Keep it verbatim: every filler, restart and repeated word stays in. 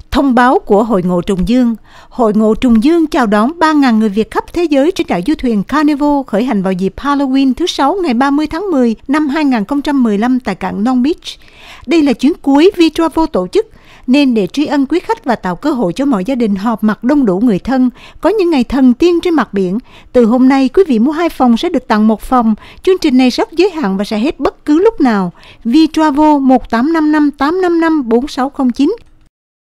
Thông báo của Hội ngộ Trùng Dương. Hội ngộ Trùng Dương chào đón ba nghìn người Việt khắp thế giới trên đại du thuyền Carnival khởi hành vào dịp Halloween thứ Sáu ngày ba mươi tháng mười năm hai nghìn không trăm mười lăm tại cảng Long Beach. Đây là chuyến cuối Vitravel tổ chức, nên để tri ân quý khách và tạo cơ hội cho mọi gia đình họp mặt đông đủ người thân, có những ngày thần tiên trên mặt biển. Từ hôm nay, quý vị mua hai phòng sẽ được tặng một phòng. Chương trình này rất giới hạn và sẽ hết bất cứ lúc nào. Vitravel một tám năm năm tám năm năm bốn sáu không chín